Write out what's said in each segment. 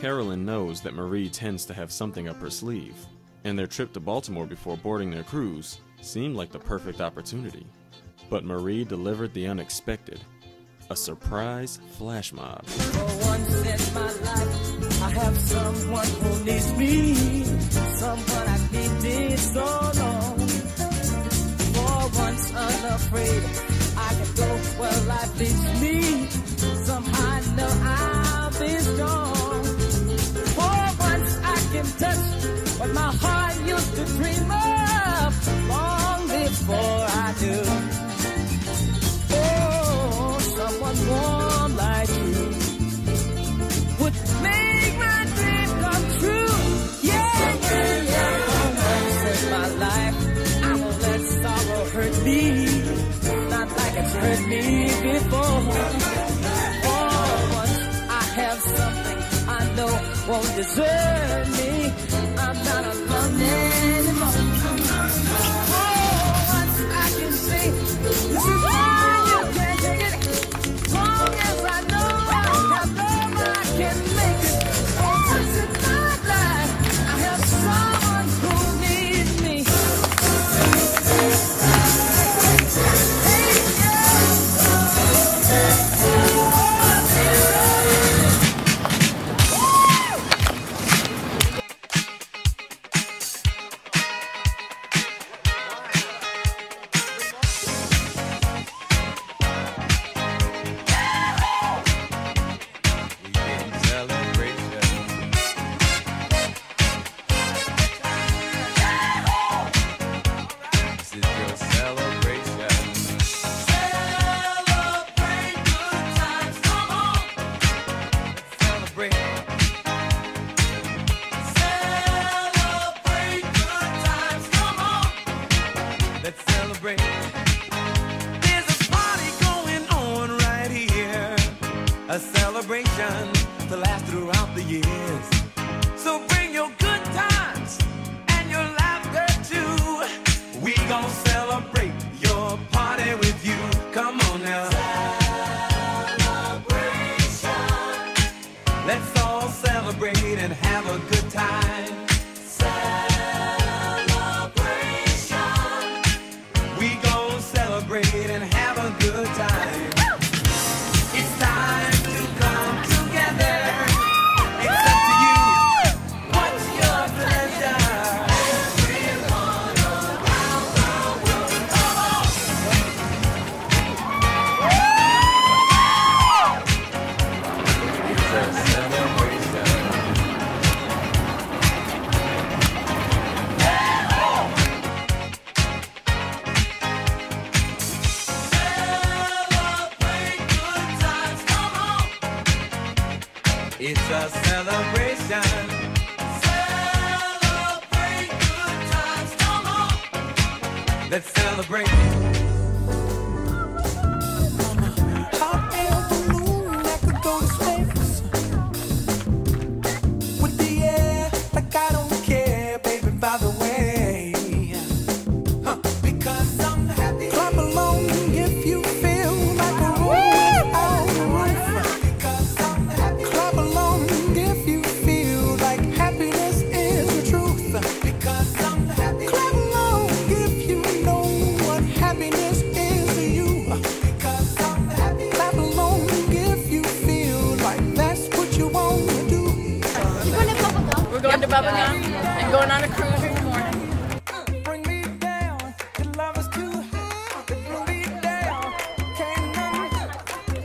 Carolyn knows that Marie tends to have something up her sleeve, and their trip to Baltimore before boarding their cruise seemed like the perfect opportunity. But Marie delivered the unexpected, a surprise flash mob. For once in my life, I have someone who needs me, someone I've needed so long. For once unafraid, I can go where life leads me, somehow I know I'll be strong. For once I can touch what my heart used to dream of, long before I do. Someone warm like you would make my dream come true. Yeah, yeah, yeah. In my life, I won't let sorrow hurt me, not like it's hurt me before. For once I have something I know won't desert me. I'm not alone anymore. For once I can say, this is why you can't take it. A celebration to last throughout the years. So bring your good times and your laughter too. We gon' celebrate your party with you. Come on now. Celebration. Let's all celebrate and have a good time. Celebration. We gon' celebrate and have a good time. It's time. It's a celebration. Celebrate good times, come on. Let's celebrate. Hot air balloon that could go to space. With the air, like I don't care, baby, by the way. Because I'm happy. Clap along if you feel like a room on the roof. Because I'm happy. Clap along if you feel like happiness is the truth. Because I'm happy. Clap along if you know what happiness is to you. Because I'm happy. Clap along if you feel like that's what you want to do. We're going to Bubblegum and going on a cruise in the morning. Bring me down, your love is too high. Bring me down, can't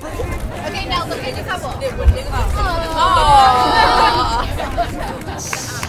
none. Okay, now look at the couple.